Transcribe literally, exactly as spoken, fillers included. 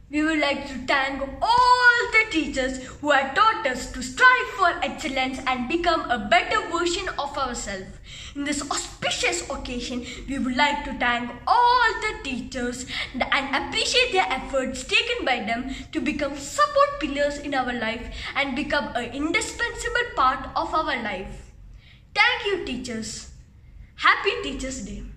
We would like to thank all the teachers who have taught us to strive for excellence and become a better version of ourselves. In this auspicious occasion, we would like to thank all the teachers and appreciate their efforts taken by them to become support pillars in our life and become an indispensable part of our life. Thank you, teachers. Happy Teachers' Day.